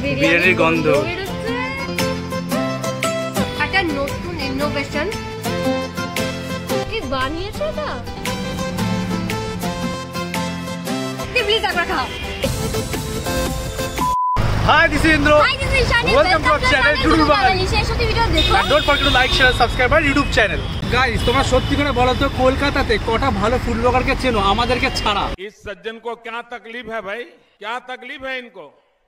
বিরিয়ানির গন্ধ। একটা নতুন ইনোভেশন কি বানিয়েছে এটা? প্লিজ একবার খাও। Hi, this is Indro. Hi, this is Shani. Welcome to our channel doodlebangali. শেষটি ভিডিও দেখো। And don't forget to like, share, subscribe our YouTube channel. Guys, তোমরা সত্যি করে বলো তো কলকাতাতে কটা ভালো ফুড ব্লগারকে চেনো আমাদেরকে ছাড়া? इस सज्जन को क्या तकलीफ है भाई? क्या तकलीफ है इनको?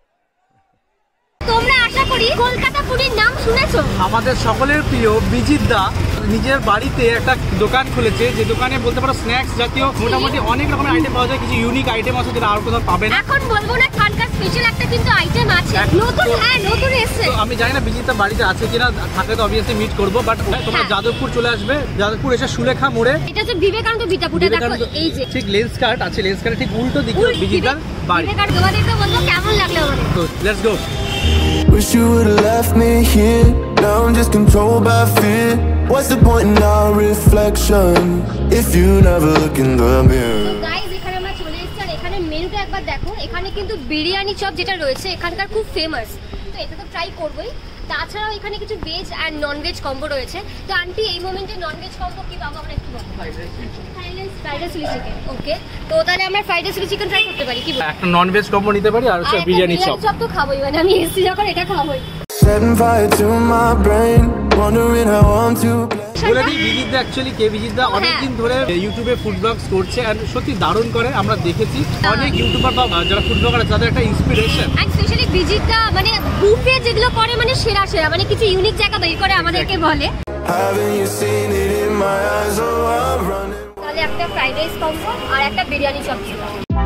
তোমরা আশা করি কলকাতা ফুডির নাম শুনেছো। আমাদের সকলের প্রিয় বিজিত দা নিজের বাড়িতে একটা দোকান খুলেছে, যে দোকানে বলতে পারো স্ন্যাক্স জাতীয় মোটামুটি অনেক রকমের আইটেম পাওয়া যায়। কিছু ইউনিক আইটেম আছে যেটা আর কোথাও পাবে না। এখন বলবো না, খানকার স্পেশাল একটা কিন্তু আইটেম আছে নতুন। হ্যাঁ, নতুন এসেছে। আমি জানি না বিজিত দা বাড়িতে আছে কিনা, থাকলে তো অবভিয়াসলি মিট করব। বাট তোমরা যাদবপুর চলে আসবে, যাদবপুর এসে সুলেখা মোড়ে, এটা হচ্ছে বিবেকানন্দ বিদ্যাপীঠ। দেখো এই যে ঠিক লেন্সকার্ট আছে, লেন্সকার্টের ঠিক উল্টো দিকে বিজিত দার বাড়ি। বিবেকানন্দ তোমাদেরকে বলবো কেমন লাগলো আমাদের। তো let's go. Wish you would've left me here. Now I'm just controlled by fear. What's the point in our reflection if you never look in the mirror? Guys, এখানে আমরা চলে এসেছি আর এখানে মেনুটা একবার দেখো। এখানে কিন্তু বিরিয়ানি চপ যেটা রয়েছে এখানকার খুব ফেমাস, তো এটা তো ট্রাই করবোই। তাছাড়াও এখানে কিছু veg and non veg combo রয়েছে। তো আন্টি, এই মোমেন্টে নন ভেজ কম্বো কি পাবো আমরা একটু বলো। Fried rice chilli chicken. Okay, তো তাহলে আমরা fried rice chilli chicken try করতে পারি কি? একটা নন ভেজ কম্বো নিতে পারি আর হচ্ছে বিরিয়ানি চপ। চপ তো খাবোই, মানে আমি এসেছি যখন এটা খাবোই। Setting fire to my brain, wondering how I'm to blame. বলে দিই বিজিত দা অ্যাকচুয়ালি কে, বিজিত দা অনেকদিন ধরে ইউটিউবে ফুড ব্লগস করছে আর সত্যি দারুণ করে। আমরা দেখেছি অনেক ইউটিউবার বা যারা ফুড ব্লগার আছে তাদের একটা inspiration. And specially Bijit da মানে বুফে যেগুলো করে মানে সেরা সেরা, মানে কিছু ইউনিক জায়গা বের করে আমাদেরকে বলে। Haven't you seen it in my eyes? Oh, I'm running. তাহলে একটা ফ্রাইড রাইস কম্বো আর একটা বিরিয়ানি চপ ছিল।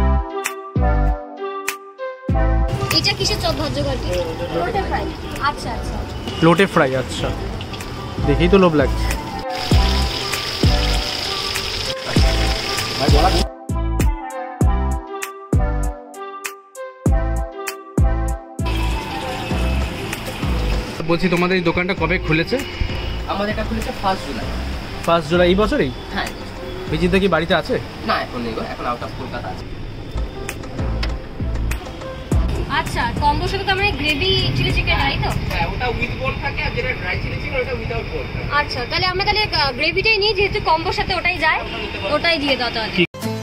এটা কিসের চপ ভাজ্য করতে? লোটে ফ্রাই। আচ্ছা আচ্ছা, লোটে ফ্রাই। আচ্ছা, দেখেই তো লোভ লাগছে। বলছি তোমাদের এই দোকানটা কবে খুলেছে? আমাদের এটা খুলেছে 1 জুলাই। 1 জুলাই এই বছরই? হ্যাঁ। বিজিত দা কি বাড়িতে আছে? না, এখন নেই, এখন আউট অফ কলকাতা আছে। আচ্ছা, কম্বোর সাথে তো আমরা গ্রেভি চিলি চিকেন রাই তো? হ্যাঁ, ওটা উইথ বোল থাকে আর যেটা ড্রাই চিলি চিকেন ওটা উইদাউট বোল থাকে। আচ্ছা, তাহলে আমরা গ্রেভিটাই নিই, যেহেতু কম্বোর সাথে ওটাই যায়, ওটাই দিয়ে দাও তাহলে।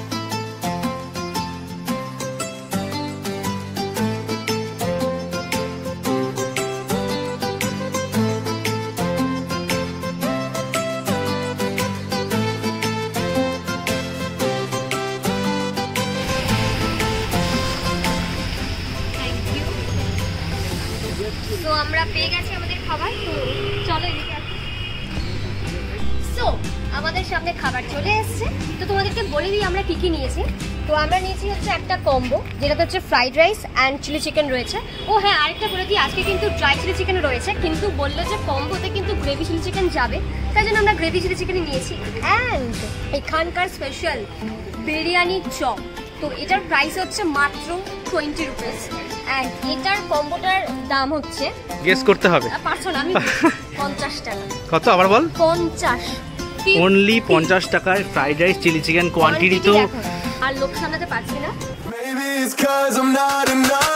তো আমরা পেয়ে গেছি আমাদের খাবার, তো চলো এদিকে আসো। সো আমাদের সামনে খাবার চলে এসেছে, তো তোমাদেরকে বলে দিই আমরা কি কি নিয়েছি। তো আমরা নিয়েছি হচ্ছে একটা কম্বো, যেটাতে হচ্ছে fried rice and chilli chicken রয়েছে। ও হ্যাঁ, আরেকটা বলে দিই, আজকে কিন্তু ড্রাই চিলি চিকেন রয়েছে, কিন্তু বললো যে কম্বোতে কিন্তু গ্রেভি চিলি চিকেন যাবে, তাই জন্য আমরা গ্রেভি চিলি চিকেনই নিয়েছি। অ্যান্ড এখানকার স্পেশাল বিরিয়ানি চপ, তো এটার প্রাইস হচ্ছে মাত্র 20 রুপিস। এন্ড এটার কম্বোটার দাম হচ্ছে, গেস করতে হবে, পারছো না আমি, 50 টাকা। কত আবার বল? 50। অনলি 50 টাকায় fried rice chilli chicken. Quantity তো আর লোক সামলাতে পারছি না। Maybe it's 'cause I'm not enough.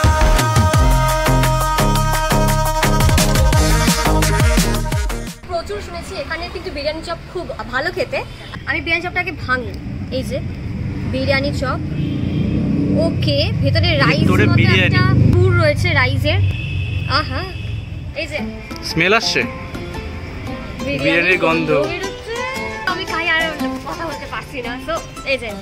প্রচুর শুনেছি এখানে কিন্তু বিরিয়ানি চপ খুব ভালো খেতে। আমি বিরিয়ানি চপটাকে ভাঙি, এই যে বিরিয়ানি চপ। ওকে, ভেতরে রাইস মতো একটা পুর রয়েছে রাইসের। আহা, এই যে স্মেল আসছে বিরিয়ানির গন্ধ। আমি খাই আর কথা বলতে পারছি না। তো এই যে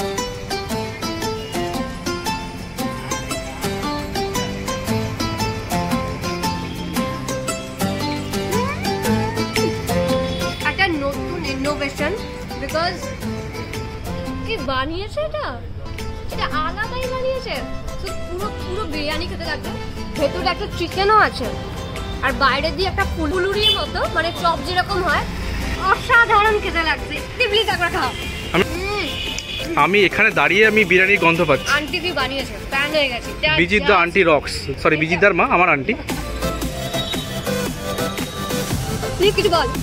একটা নতুন ইনোভেশন, বিকজ কি বানিয়েছে এটা, এটা আলাদাই বানিয়েছে। তো পুরো পুরো বিরিয়ানি খেতে লাগবে, ভেতরে একটা চিকেনও আছে আর বাইরে দিয়ে একটা ফুলুরির মতো, মানে চপ যেরকম হয়, অসাধারণ খেতে লাগছে। প্লিজ একবার খাও। আমি এখানে দাঁড়িয়ে আমি বিরিয়ানির গন্ধ পাচ্ছি। আন্টি কি বানিয়েছে, ফ্যান হয়ে গেছে। Bijit da aunty rocks, sorry Bijit দার মা আমার আন্টি। প্লিজ কিছু বল।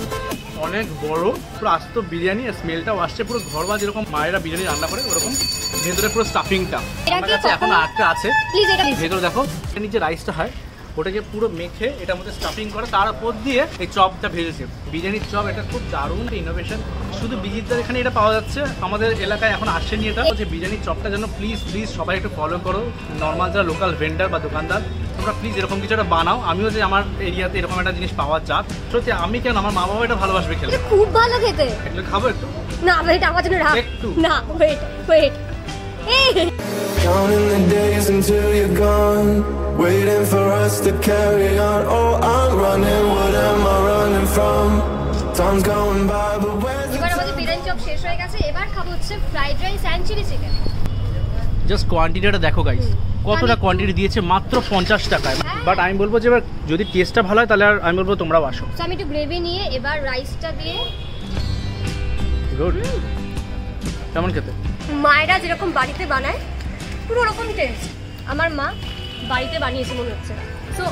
অনেক বড় পুরো আস্ত বিরিয়ানি, স্মেলটাও আসছে পুরো ঘরোয়া, যেরকম মায়েরা বিরিয়ানি রান্না করে ওরকম ভেতরে পুরো স্টাফিংটা আমার কাছে এখন আরেকটা আছে, প্লিজ এটা ভেতরে দেখো এর নিচে রাইসটা হয়, ওটাকে পুরো মেখে এটার মধ্যে স্টাফিং করে তার উপর দিয়ে এই চপটা ভেজেছে। বিরিয়ানির চপ এটা খুব দারুণ ইনোভেশন, শুধু বিজিতদার এখানে এটা পাওয়া যাচ্ছে, আমাদের এলাকায় এখন আসেনি এটা। যে বিরিয়ানির চপটা যেন প্লিজ সবাই একটু ফলো করো, নর্মাল যারা লোকাল ভেন্ডার বা দোকানদার তোমরা প্লিজ এরকম কিছু একটা বানাও। আমিও যে আমার এরিয়াতে এরকম একটা জিনিস পাওয়া যাক, সত্যি আমি কেন আমার মা বাবা এটা ভালোবাসবে খেলে, খুব ভালো খেতে। এগুলো খাবো একটু না ওয়েট, আমার জন্য রাখ একটু না, wait Counting the days until you're gone, waiting for us to carry on. Oh, I'm running, what am I running from? Time's going by, but where's the এবার আমাদের বিরিয়ানি চপ শেষ হয়ে গেছে, এবার খাবো হচ্ছে fried rice and chilli chicken. Just কোয়ান্টিটিটা দেখো গাইস, কতটা কোয়ান্টিটি দিয়েছে মাত্র 50 টাকায়। বাট আমি বলবো যে এবার যদি টেস্টটা ভালো হয় তাহলে আর আমি বলবো তোমরাও আসো। তো আমি একটু গ্রেভি নিয়ে এবার রাইসটা দিয়ে, গুড, কেমন খেতে? মায়েরা যেরকম বাড়িতে বানায় পুরো রকম টেস্ট আমার মা বাড়িতে বানিয়েছে মনে হচ্ছে। সো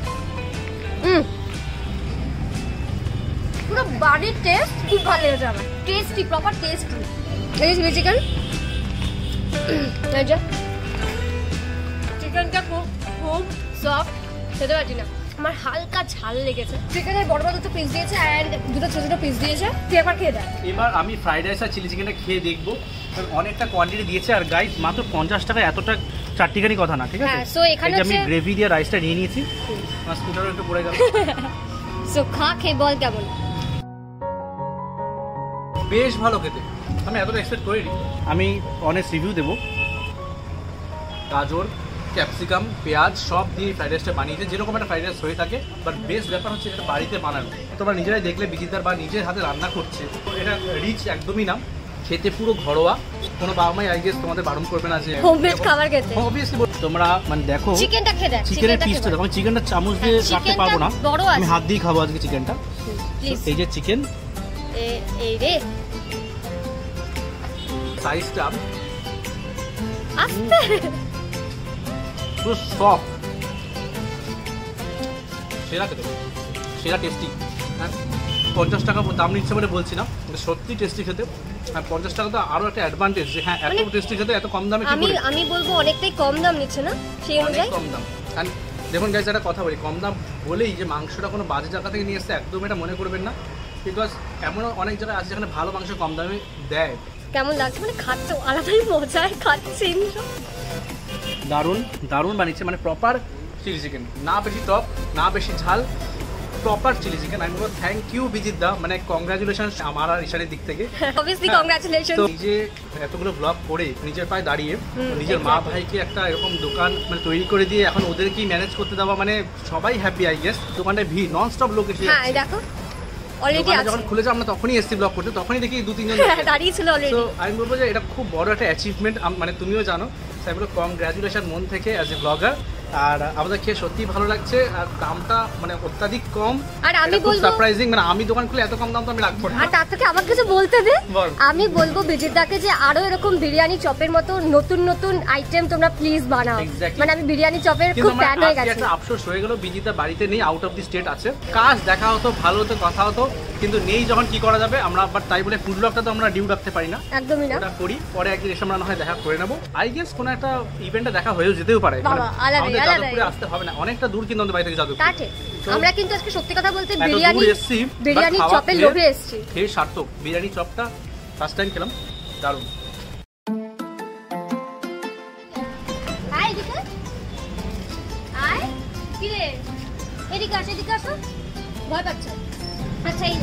পুরো বাড়ির টেস্ট খুব ভালো লেগেছে আমার, টেস্টি, প্রপার টেস্টি। এই চিলি চিকেন, চিকেনটা খুব সফট, খেতে পারছি না, আমার হালকা ঝাল লেগেছে। চিকেনের বড় বড় দুটো পিস দিয়েছে অ্যান্ড দুটো ছোট ছোট পিস দিয়েছে, তুই একবার খেয়ে দেখ। এবার আমি ফ্রাইড রাইস আর চিলি চিকেনটা খেয়ে দেখবো, অনেকটা কোয়ান্টিটি দিয়েছে আর গাইস মাত্র 50 টাকায় এতটা চারটিখানি কথা না, ঠিক আছে? হ্যাঁ, সো এখানে আমি গ্রেভি দিয়ে রাইসটা নিয়ে নিয়েছি, আমার স্কুটারও একটু পড়ে গেল। সো খেয়ে বল কেমন। বেশ ভালো খেতে, আমি এতটা এক্সপেক্ট করিনি। আমি অনেস্ট রিভিউ দেবো, গাজর, ক্যাপসিকাম, পেঁয়াজ সব দিয়ে ফ্রাইড রাইসটা বানিয়েছে যেরকম একটা ফ্রাইড রাইস হয়ে থাকে, বাট বেস্ট ব্যাপার হচ্ছে এটা বাড়িতে বানানো। তোমরা নিজেরাই দেখলে বিজিতদার বা নিজের হাতে রান্না করছে, এটা রিচ একদমই না, খেতে পুরো ঘরোয়া, কোনো বাবা মাই আই গেস তোমাদের বারণ করবে না যে হোমমেড খাবার খেতে। অবভিয়াসলি তোমরা মানে দেখো চিকেনটা খেয়ে দেখ, চিকেনের পিসটা দেখো, আমি চিকেনটা চামচ দিয়ে কাটতে পারবো না, আমি হাত দিয়ে খাবো আজকে চিকেনটা। এই যে চিকেন, এই রে সাইজটা আস্তে পুরো সফট, সেরা খেতে, সেরা টেস্টি। 50 টাকা দাম নিচ্ছে বলে বলছি না, সত্যি টেস্টি খেতে। আর 50 টাকা তো আরো একটা অ্যাডভান্টেজ যে হ্যাঁ এত টেস্টি খেতে এত কম দামে আমি বলবো অনেকটাই কম দাম নিচ্ছে না সেই অনুযায়ী, কম দাম। কারণ দেখুন গাইস একটা কথা বলি, কম দাম বলেই যে মাংসটা কোনো বাজে জায়গা থেকে নিয়ে এসছে একদম এটা মনে করবেন না, বিকজ এমন অনেক জায়গায় আছে যেখানে ভালো মাংস কম দামে দেয়। কেমন লাগছে মানে খাচ্ছে আলাদাই মজায় খাচ্ছে, দারুণ দারুণ বানিয়েছে, মানে প্রপার চিলি চিকেন, না বেশি টক না বেশি ঝাল, প্রপার চিলি চিকেন। আমি বলবো থ্যাংক ইউ বিজিত দা, মানে কংগ্রাচুলেশন আমার আর ঈশানের দিক থেকে। Obviously congratulation. তো নিজে এতগুলো ব্লগ করে নিজের পায়ে দাঁড়িয়ে নিজের মা ভাইকে একটা এরকম দোকান মানে তৈরি করে দিয়ে এখন ওদেরকেই ম্যানেজ করতে দেওয়া, মানে সবাই হ্যাপি আই গেস। দোকানটা ভিড় নন স্টপ লোক এসে, হ্যাঁ দেখো অলরেডি আছে, যখন খুলেছে আমরা তখনই এসেছি ব্লগ করতে, তখনই দেখি 2-3 জন দাঁড়িয়ে ছিল অলরেডি। তো আমি বলবো যে এটা খুব বড় একটা অ্যাচিভমেন্ট, মানে তুমিও জানো, তাই বলে কংগ্রাচুলেশন মন থেকে অ্যাজ এ ব্লগার। আর আমাদের খেয়ে সত্যি ভালো লাগছে, আর দামটা মানে অত্যাধিক কম, আর আমি বলবো সারপ্রাইজিং, মানে আমি দোকান খুলে এত কম দাম তো আমি রাখবো না। আর তার থেকে আমার কিছু বলতে দে, আমি বলবো বিজিত দাকে যে আরো এরকম বিরিয়ানি চপের মতো নতুন নতুন আইটেম তোমরা প্লিজ বানাও, মানে আমি বিরিয়ানি চপের খুব ফ্যান হয়ে গেছি। একটা আফসোস হয়ে গেল, বিজিতা বাড়িতে নেই, আউট অফ দি স্টেট আছে, কাজ দেখা হতো ভালো হতো কথা হতো, কিন্তু নেই যখন কি করা যাবে আমরা, বাট তাই বলে ফুড ব্লগটা তো আমরা ডিউ রাখতে পারি না, একদমই না, ওটা করি পরে একদিন এসে আমরা না হয় দেখা করে নেবো। আই গেস কোনো একটা ইভেন্টে দেখা হয়েও যেতেও পারে, আমাদের যাদবপুরে আসতে হবে না, অনেকটা দূর কিন্তু আমাদের বাড়ি থেকে যাদবপুর। আমরা কিন্তু আজকে সত্যি কথা বলতে বিরিয়ানি চপের লোভে এসেছি, খেয়ে সার্থক। বিরিয়ানি চপটা ফার্স্ট টাইম খেলাম, দারুণ। এদিকে আসো, এদিকে আসো, ভয় পাচ্ছ? আচ্ছা এই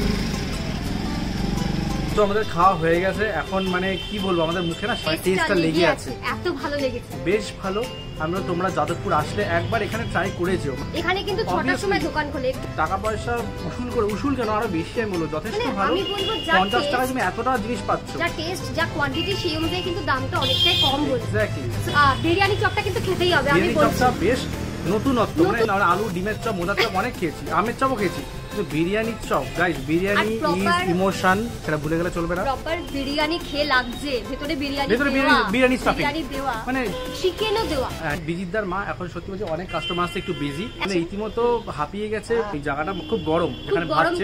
তো আমাদের খাওয়া হয়ে গেছে, এখন মানে কি বলবো আমাদের মুখে না টেস্টটা লেগে আছে, এত ভালো লেগেছে, বেশ ভালো। আমরা তোমরা যাদবপুর আসলে একবার এখানে ট্রাই করেছো, এখানে কিন্তু 6টার সময় দোকান খোলে, টাকা পয়সা উসুল করে, উসুল কেন আরো বেশি আমি বলবো, যথেষ্ট ভালো। 50 টাকা তুমি এতটা জিনিস পাচ্ছ, যা টেস্ট যা কোয়ান্টিটি সেই অনুযায়ী কিন্তু দামটা অনেকটাই কম বলছে। এক্স্যাক্টলি। বিরিয়ানি চপটা কিন্তু খেতেই হবে, আমি বিরিয়ানি চপটা বেশ নতুনত্ব, মানে আলু ডিমের চপ মোদার চপ অনেক খেয়েছি, আমের চপও খেয়েছি, biryani chop guys, biryani is emotion, সেটা ভুলে গেলে চলবে না। প্রপার বিরিয়ানি খেয়ে লাগছে, ভেতরে বিরিয়ানি স্টাফিং দেওয়া, মানে চিকেনও দেওয়া। বিজিতদার মা এখন সত্যি বলছে অনেক কাস্টমার আসছে, একটু বিজি, মানে ইতিমধ্যে হাঁপিয়ে গেছে, এই জায়গাটা খুব গরম, এখানে ভাবছে।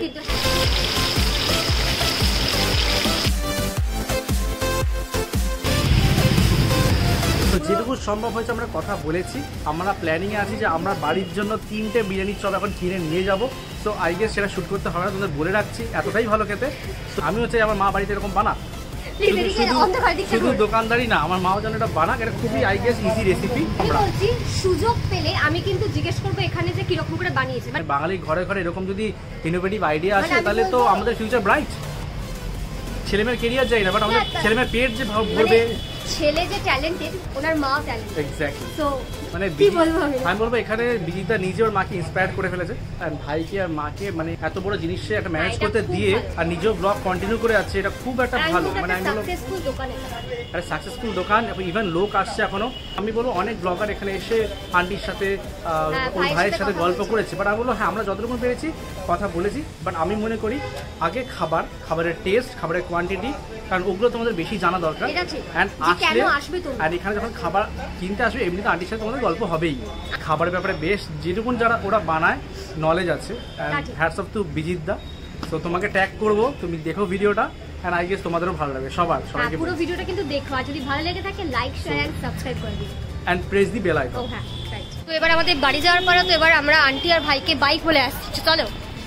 সম্ভব হয়েছে আমরা কথা বলেছি, আমরা প্ল্যানিংয়ে আছি যে আমরা বাড়ির জন্য 3টে বিরিয়ানি চপ এখন কিনে নিয়ে যাব। সো আই গেস সেটা শ্যুট করতে হবে না, তোমাদের বলে রাখছি, এতটাই ভালো খেতে। তো আমিও চাই আমার মা বাড়িতে এরকম বানা, শুধু দোকানদারি না, আমার মাও যেন এটা বানাক, এটা খুবই আই গেস ইজি রেসিপি। বলছি সুযোগ পেলে আমি কিন্তু জিজ্ঞেস করবো এখানে যে কিরকম করে বানিয়েছে। মানে বাঙালি ঘরে ঘরে এরকম যদি ইনোভেটিভ আইডিয়া আসে তাহলে তো আমাদের ফিউচার ব্রাইট। ছেলেমেয়ের কেরিয়ার যাই না, বাট আমাদের ছেলেমেয়ের পেট যে ভরবে। ছেলে যে ট্যালেন্টেড, ওনার মা ট্যালেন্টেড। এক্স্যাক্টলি। সো মানে আমি বলবো এখানে বিজিতা নিজে ওর মাকে ইন্সপায়ার করে ফেলেছে, আর ভাইকে আর মাকে মানে এত বড় জিনিসে একটা ম্যানেজ করতে দিয়ে আর নিজেও ব্লগ কন্টিনিউ করে যাচ্ছে, এটা খুব একটা ভালো। মানে আমি বলবো একটা সাকসেসফুল দোকান, ইভেন লোক আসছে এখনো। আমি বলবো অনেক ব্লগার এখানে এসে আন্টির সাথে ওর ভাইয়ের সাথে গল্প করেছে, বাট আমি বলবো হ্যাঁ আমরা যতটুকু পেরেছি কথা বলেছি। বাট আমি মনে করি আগে খাবারের টেস্ট, খাবারের কোয়ান্টিটি, কারণ ওগুলো তোমাদের বেশি জানা দরকার। আর এখানে যখন খাবার কিনতে আসবে এমনিতে আন্টির সাথে তোমাদের গল্প হবেই। খাবারের ব্যাপারে বেশ যেটুকুন যারা ওরা বানায় নলেজ আছে, hats off to Bijit da. তো তোমাকে ট্যাগ করবো, তুমি দেখো ভিডিওটা, এন্ড আই গেস তোমাদেরও ভালো লাগবে। সবাইকে পুরো ভিডিওটা কিন্তু দেখো, আর যদি ভালো লেগে থাকে লাইক শেয়ার এন্ড সাবস্ক্রাইব করে দিও and press the bell icon. হ্যাঁ রাইট। তো এবার আমাদের বাড়ি যাওয়ার পরে তো এবার আমরা আন্টি আর ভাইকে বাইক বলে আসছি, চলো।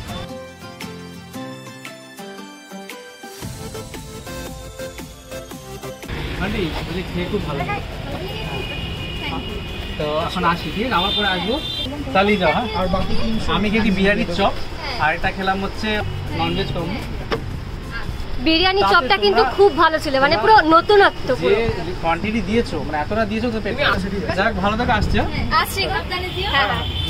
আন্টি বলে খেয়ে খুব ভালো লাগে, তো এখন আসি, ঠিক আছে? আমার পরে আসবো, চালিয়ে যাও। হ্যাঁ, আর বাকি আমি খেয়েছি বিরিয়ানির চপ, আর এটা খেলাম হচ্ছে ননভেজ কর্মো। বিরিয়ানি চপটা কিন্তু খুব ভালো ছিল, মানে পুরো নতুনত্ব, পুরো কোয়ান্টিটি দিয়েছো, মানে এতটা দিয়েছো তো পেট। যাক ভালো থাকে, আসছে। আসছে, হ্যাঁ।